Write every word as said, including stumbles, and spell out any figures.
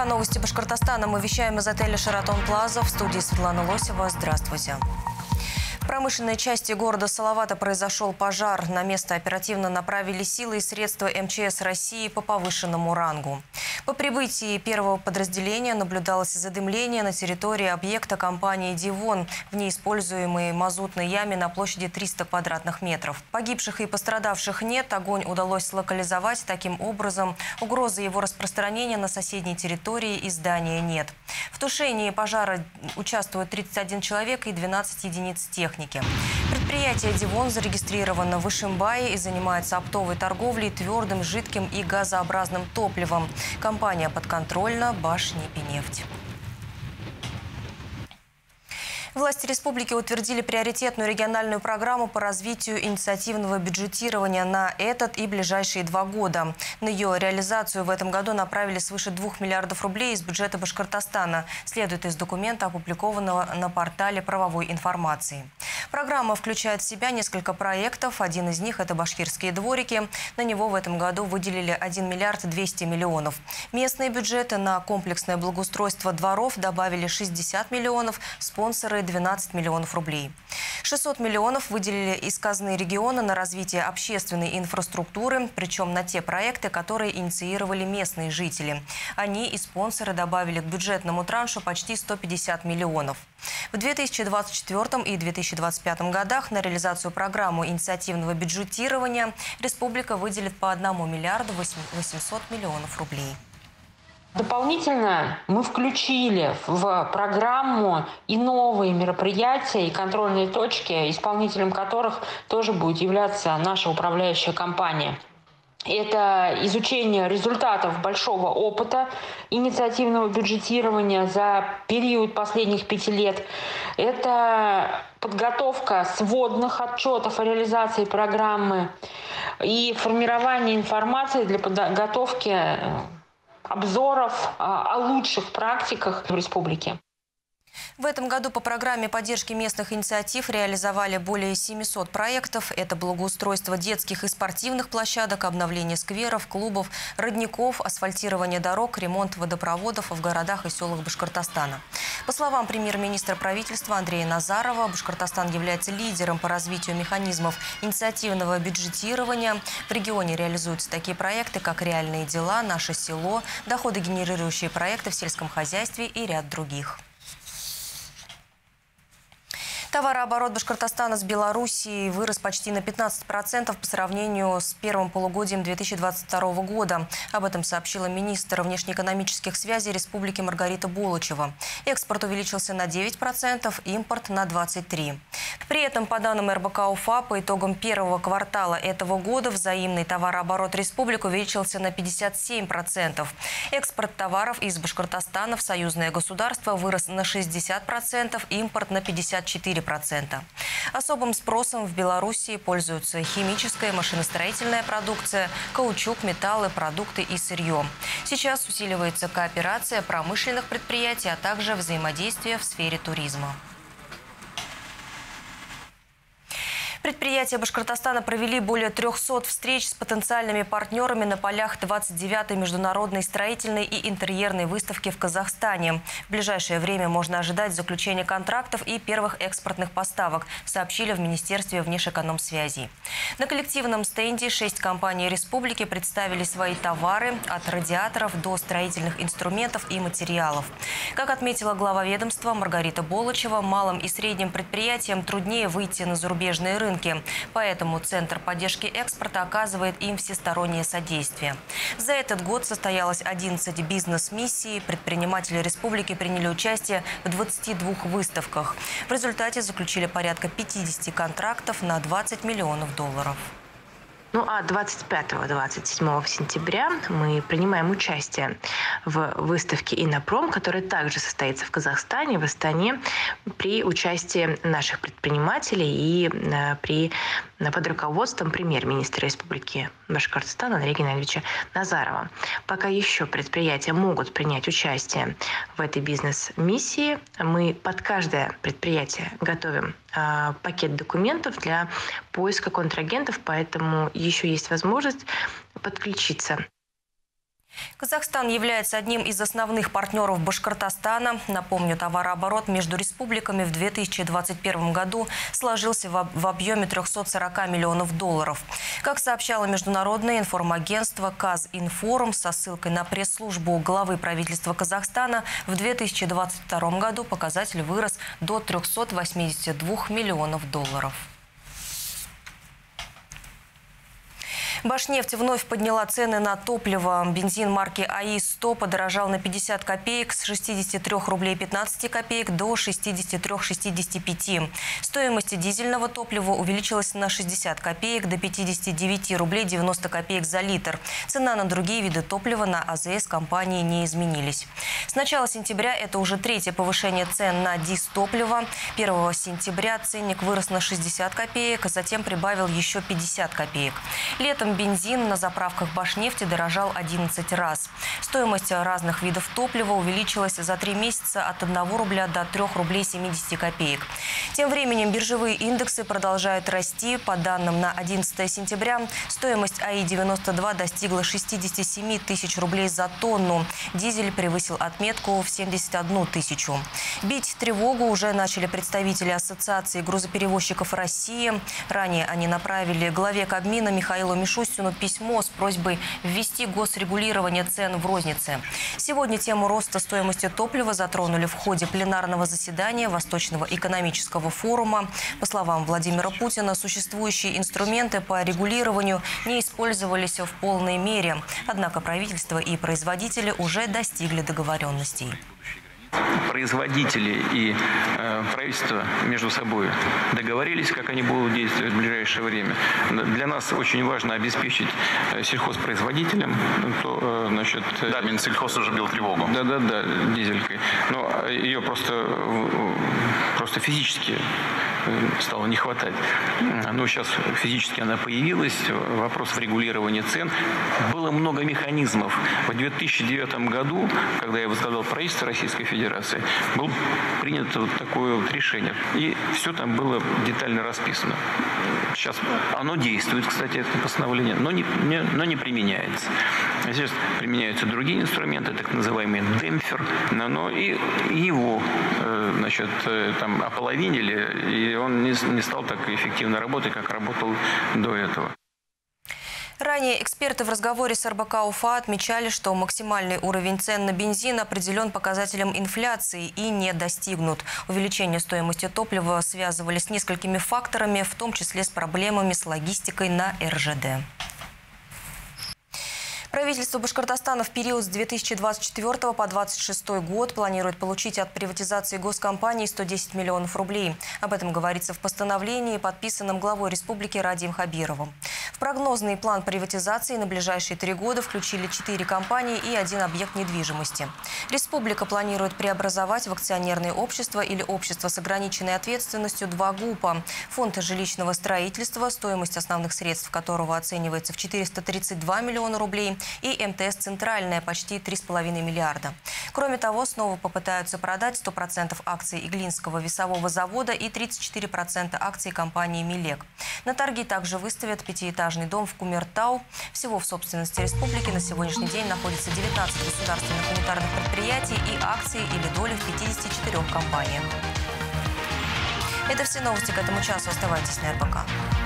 Это новости Башкортостана. Мы вещаем из отеля «Шератон Плаза». В студии Светлана Лосева. Здравствуйте. В промышленной части города Салавата произошел пожар. На место оперативно направили силы и средства эм че эс России по повышенному рангу. По прибытии первого подразделения наблюдалось задымление на территории объекта компании «Дивон» в неиспользуемой мазутной яме на площади триста квадратных метров. Погибших и пострадавших нет. Огонь удалось локализовать. Таким образом, угрозы его распространения на соседней территории и здания нет. В тушении пожара участвуют тридцать один человек и двенадцать единиц техники. Предприятие «Дивон» зарегистрировано в Ишимбае и занимается оптовой торговлей твердым, жидким и газообразным топливом. Компания подконтрольна «Башнефть». Власти республики утвердили приоритетную региональную программу по развитию инициативного бюджетирования на этот и ближайшие два года. На ее реализацию в этом году направили свыше двух миллиардов рублей из бюджета Башкортостана, следует из документа, опубликованного на портале правовой информации. Программа включает в себя несколько проектов. Один из них – это башкирские дворики. На него в этом году выделили один миллиард двести миллионов. Местные бюджеты на комплексное благоустройство дворов добавили шестьдесят миллионов, спонсоры – двенадцать миллионов рублей. шестьсот миллионов выделили из казны региона на развитие общественной инфраструктуры, причем на те проекты, которые инициировали местные жители. Они и спонсоры добавили к бюджетному траншу почти сто пятьдесят миллионов. В две тысячи двадцать четвёртом и две тысячи двадцать пятом годах на реализацию программы инициативного бюджетирования республика выделит по одному миллиарду восемьсот миллионов рублей. Дополнительно мы включили в программу и новые мероприятия, и контрольные точки, исполнителем которых тоже будет являться наша управляющая компания. Это изучение результатов большого опыта инициативного бюджетирования за период последних пяти лет. Это подготовка сводных отчетов о реализации программы и формирование информации для подготовки обзоров о лучших практиках в республике. В этом году по программе поддержки местных инициатив реализовали более семисот проектов. Это благоустройство детских и спортивных площадок, обновление скверов, клубов, родников, асфальтирование дорог, ремонт водопроводов в городах и селах Башкортостана. По словам премьер-министра правительства Андрея Назарова, Башкортостан является лидером по развитию механизмов инициативного бюджетирования. В регионе реализуются такие проекты, как «Реальные дела», «Наше село», доходогенерирующие проекты в сельском хозяйстве и ряд других. Товарооборот Башкортостана с Белоруссией вырос почти на пятнадцать процентов по сравнению с первым полугодием две тысячи двадцать второго года. Об этом сообщила министр внешнеэкономических связей Республики Маргарита Болочева. Экспорт увеличился на девять процентов, импорт на двадцать три процента. При этом, по данным эр бэ ка УФА, по итогам первого квартала этого года взаимный товарооборот республик увеличился на пятьдесят семь процентов. Экспорт товаров из Башкортостана в союзное государство вырос на шестьдесят процентов, импорт на пятьдесят четыре процента. Особым спросом в Белоруссии пользуются химическая, машиностроительная продукция, каучук, металлы, продукты и сырье. Сейчас усиливается кооперация промышленных предприятий, а также взаимодействие в сфере туризма. Предприятия Башкортостана провели более трёхсот встреч с потенциальными партнерами на полях двадцать девятой международной строительной и интерьерной выставки в Казахстане. В ближайшее время можно ожидать заключения контрактов и первых экспортных поставок, сообщили в Министерстве внешэкономсвязи. На коллективном стенде шесть компаний республики представили свои товары от радиаторов до строительных инструментов и материалов. Как отметила глава ведомства Маргарита Болочева, малым и средним предприятиям труднее выйти на зарубежные рынки. Поэтому Центр поддержки экспорта оказывает им всестороннее содействие. За этот год состоялось одиннадцать бизнес-миссий. Предприниматели республики приняли участие в двадцати двух выставках. В результате заключили порядка пятидесяти контрактов на двадцать миллионов долларов. Ну а двадцать пятого — двадцать седьмого сентября мы принимаем участие в выставке «Иннопром», которая также состоится в Казахстане, в Астане, при участии наших предпринимателей и при, под руководством премьер-министра Республики Башкортостан Андрея Геннадьевича Назарова. Пока еще предприятия могут принять участие в этой бизнес-миссии, мы под каждое предприятие готовим э, пакет документов для поиска контрагентов, поэтому еще есть возможность подключиться. Казахстан является одним из основных партнеров Башкортостана. Напомню, товарооборот между республиками в две тысячи двадцать первом году сложился в объеме трёхсот сорока миллионов долларов. Как сообщало международное информагентство Казинформ со ссылкой на пресс-службу главы правительства Казахстана, в две тысячи двадцать втором году показатель вырос до трёхсот восьмидесяти двух миллионов долларов. Башнефть вновь подняла цены на топливо. Бензин марки АИ сто подорожал на пятьдесят копеек с шестидесяти трёх рублей пятнадцати копеек до шестидесяти трёх шестидесяти пяти. Стоимость дизельного топлива увеличилась на шестьдесят копеек до пятидесяти девяти рублей девяноста копеек за литр. Цена на другие виды топлива на АЗС компании не изменились. С начала сентября это уже третье повышение цен на дизтопливо. первого сентября ценник вырос на шестьдесят копеек, а затем прибавил еще пятьдесят копеек. Летом бензин на заправках Башнефти дорожал одиннадцать раз. Стоимость разных видов топлива увеличилась за три месяца от одного рубля до трёх рублей семидесяти копеек. Тем временем биржевые индексы продолжают расти. По данным на одиннадцатое сентября, стоимость АИ девяносто два достигла шестидесяти семи тысяч рублей за тонну. Дизель превысил отметку в семьдесят одну тысячу. Бить тревогу уже начали представители Ассоциации грузоперевозчиков России. Ранее они направили главе Кабмина Михаилу Мишустину письмо с просьбой ввести госрегулирование цен в рознице. Сегодня тему роста стоимости топлива затронули в ходе пленарного заседания Восточного экономического форума. По словам Владимира Путина, существующие инструменты по регулированию не использовались в полной мере. Однако правительство и производители уже достигли договоренностей. Производители и э, правительство между собой договорились, как они будут действовать в ближайшее время. Для нас очень важно обеспечить сельхозпроизводителям. То, э, значит, да, Минсельхоз уже бил тревогу. Да, да, да, дизелькой. Но ее просто, просто физически стало не хватать. Но сейчас физически она появилась. Вопрос регулирования цен. Было много механизмов. В две тысячи девятом году, когда я возглавлял правительство Российской Федерации, было принято вот такое вот решение. И все там было детально расписано. Сейчас оно действует, кстати, это постановление, но не, не, но не применяется. Здесь применяются другие инструменты, так называемый демпфер, но и его значит, там ополовинили, и он не, не стал так эффективно работать, как работал до этого. Ранее эксперты в разговоре с эр бэ ка Уфа отмечали, что максимальный уровень цен на бензин определен показателем инфляции и не достигнут. Увеличение стоимости топлива связывали с несколькими факторами, в том числе с проблемами с логистикой на эр жэ дэ. Правительство Башкортостана в период с две тысячи двадцать четвёртого по две тысячи двадцать шестой год планирует получить от приватизации госкомпаний сто десять миллионов рублей. Об этом говорится в постановлении, подписанном главой республики Радием Хабировым. В прогнозный план приватизации на ближайшие три года включили четыре компании и один объект недвижимости. Республика планирует преобразовать в акционерное общество или общество с ограниченной ответственностью два ГУПа. Фонд жилищного строительства, стоимость основных средств которого оценивается в четыреста тридцать два миллиона рублей, и эм тэ эс «Центральная» почти три с половиной миллиарда. Кроме того, снова попытаются продать сто процентов акций Иглинского весового завода и тридцать четыре процента акций компании «Милек». На торги также выставят пятиэтажный дом в Кумертау. Всего в собственности республики на сегодняшний день находится девятнадцать государственных унитарных предприятий и акции или доли в пятидесяти четырёх компаниях. Это все новости к этому часу. Оставайтесь на эр бэ ка.